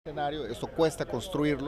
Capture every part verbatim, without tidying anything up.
escenario, esto cuesta construirlo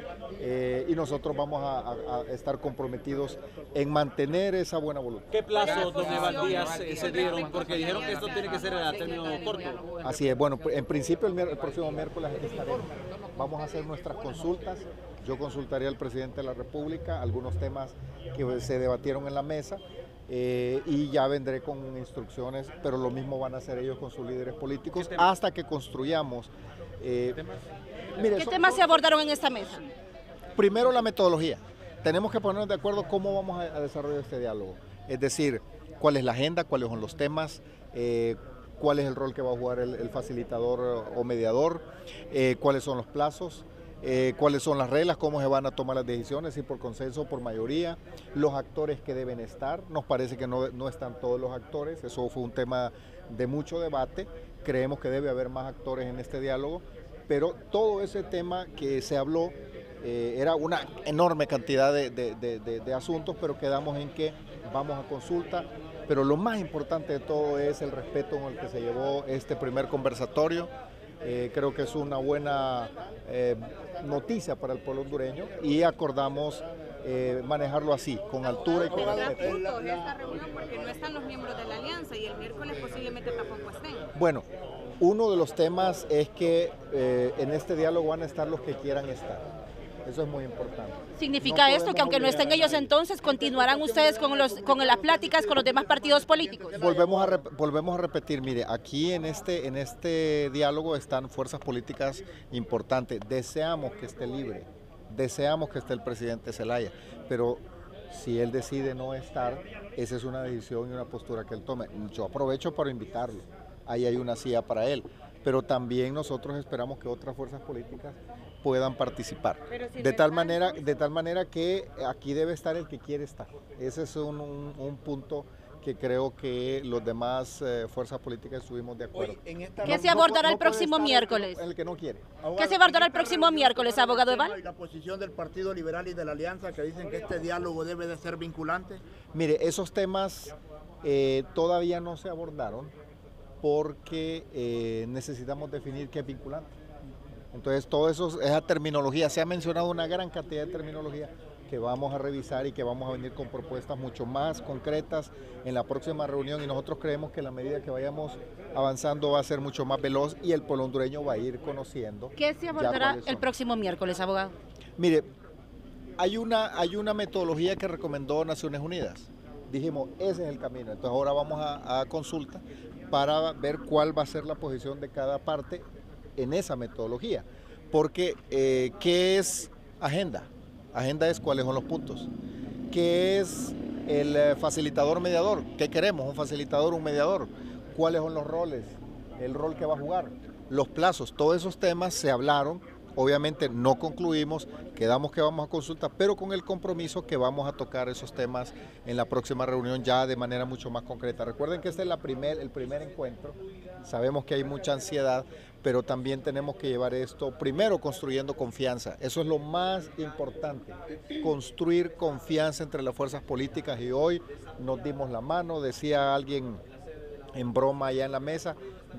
eh, y nosotros vamos a, a, a estar comprometidos en mantener esa buena voluntad. ¿Qué plazo, don Eval Díaz, se, se dieron? Porque dijeron que esto tiene que ser a término corto. Así es, bueno, en principio el, el próximo miércoles aquí estaremos. Vamos a hacer nuestras consultas. Yo consultaré al presidente de la República algunos temas que se debatieron en la mesa. Eh, y ya vendré con instrucciones, pero lo mismo van a hacer ellos con sus líderes políticos hasta que construyamos. Eh, mire, ¿Qué temas se abordaron en esta mesa? Primero, la metodología. Tenemos que ponernos de acuerdo cómo vamos a, a desarrollar este diálogo. Es decir, cuál es la agenda, cuáles son los temas, eh, cuál es el rol que va a jugar el, el facilitador o mediador, eh, cuáles son los plazos. Eh, cuáles son las reglas, cómo se van a tomar las decisiones, si por consenso o por mayoría, los actores que deben estar. Nos parece que no, no están todos los actores, eso fue un tema de mucho debate, creemos que debe haber más actores en este diálogo, pero todo ese tema que se habló eh, era una enorme cantidad de, de, de, de, de asuntos, pero quedamos en que vamos a consulta. Pero lo más importante de todo es el respeto con el que se llevó este primer conversatorio. Eh, creo que es una buena eh, noticia para el pueblo hondureño y acordamos eh, manejarlo así, con altura y con respeto. Esta reunión porque no están los miembros de la alianza y el miércoles posiblemente tampoco estén. Bueno, uno de los temas es que eh, en este diálogo van a estar los que quieran estar. Eso es muy importante. ¿Significa no esto que aunque no estén ellos entonces, continuarán ustedes con, los, con las pláticas con los demás partidos políticos? Volvemos a, volvemos a repetir, mire, aquí en este, en este diálogo están fuerzas políticas importantes. Deseamos que esté libre, deseamos que esté el presidente Zelaya, pero si él decide no estar, esa es una decisión y una postura que él tome. Yo aprovecho para invitarlo, ahí hay una silla para él, pero también nosotros esperamos que otras fuerzas políticas puedan participar, si de tal manera de tal manera que aquí debe estar el que quiere estar. Ese es un, un, un punto que creo que los demás eh, fuerzas políticas estuvimos de acuerdo. ¿Qué se abordará el próximo miércoles? El que no quiere. ¿Qué se abordará el próximo miércoles, abogado Eval? La posición del Partido Liberal y de la Alianza, que dicen que este diálogo debe de ser vinculante. Mire, esos temas eh, todavía no se abordaron porque eh, necesitamos definir qué es vinculante. Entonces, todo eso, esa terminología, se ha mencionado una gran cantidad de terminología que vamos a revisar y que vamos a venir con propuestas mucho más concretas en la próxima reunión, y nosotros creemos que a la medida que vayamos avanzando va a ser mucho más veloz y el pueblo hondureño va a ir conociendo. ¿Qué se abordará el próximo miércoles, abogado? Mire, hay una, hay una metodología que recomendó Naciones Unidas. Dijimos, ese es el camino. Entonces ahora vamos a, a consulta para ver cuál va a ser la posición de cada parte en esa metodología, porque eh, ¿qué es agenda? Agenda es cuáles son los puntos. ¿Qué es el eh, facilitador mediador? ¿Qué queremos? ¿Un facilitador, un mediador? ¿Cuáles son los roles? El rol que va a jugar, los plazos, todos esos temas se hablaron. Obviamente no concluimos, quedamos que vamos a consulta, pero con el compromiso que vamos a tocar esos temas en la próxima reunión ya de manera mucho más concreta. Recuerden que este es la primer, el primer encuentro, sabemos que hay mucha ansiedad, pero también tenemos que llevar esto primero construyendo confianza. Eso es lo más importante, construir confianza entre las fuerzas políticas, y hoy nos dimos la mano, decía alguien en broma allá en la mesa,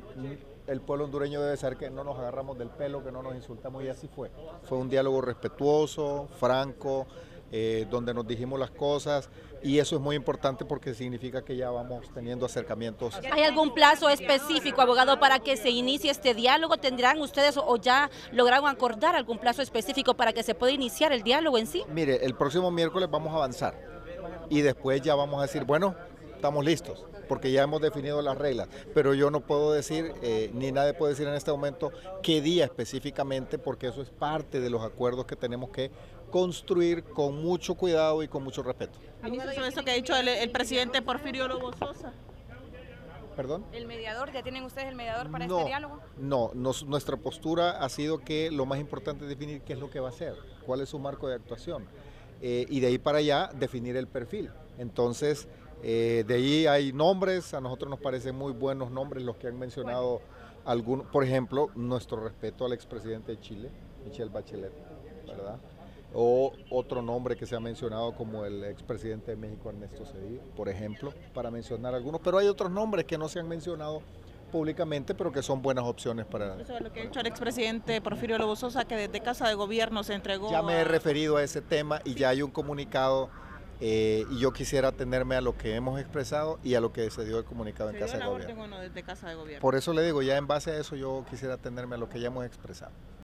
el pueblo hondureño debe saber que no nos agarramos del pelo, que no nos insultamos, y así fue. Fue un diálogo respetuoso, franco, eh, donde nos dijimos las cosas, y eso es muy importante porque significa que ya vamos teniendo acercamientos. ¿Hay algún plazo específico, abogado, para que se inicie este diálogo? ¿Tendrán ustedes o ya lograron acordar algún plazo específico para que se pueda iniciar el diálogo en sí? Mire, el próximo miércoles vamos a avanzar y después ya vamos a decir, bueno, estamos listos, porque ya hemos definido las reglas, pero yo no puedo decir, eh, ni nadie puede decir en este momento qué día específicamente, porque eso es parte de los acuerdos que tenemos que construir con mucho cuidado y con mucho respeto. Ministro, eso que ha dicho el, el presidente Porfirio Lobo Sosa. ¿Perdón? ¿El mediador? ¿Ya tienen ustedes el mediador para no, este diálogo? No, nos, nuestra postura ha sido que lo más importante es definir qué es lo que va a hacer, cuál es su marco de actuación, eh, y de ahí para allá definir el perfil. Entonces, Eh, de ahí hay nombres, a nosotros nos parecen muy buenos nombres los que han mencionado algunos, por ejemplo, nuestro respeto al expresidente de Chile, Michelle Bachelet, ¿verdad? O otro nombre que se ha mencionado como el expresidente de México, Ernesto Zedillo, por ejemplo, para mencionar algunos, pero hay otros nombres que no se han mencionado públicamente, pero que son buenas opciones para... Eso es lo que ha hecho el expresidente Porfirio Lobo Sosa, que desde Casa de Gobierno se entregó... Ya me he a... referido a ese tema y ya hay un comunicado eh, y yo quisiera atenerme a lo que hemos expresado y a lo que se dio el comunicado en ¿Se dio Casa de la Gobierno. orden o no desde Casa de Gobierno? Por eso le digo, ya en base a eso yo quisiera atenerme a lo que ya hemos expresado.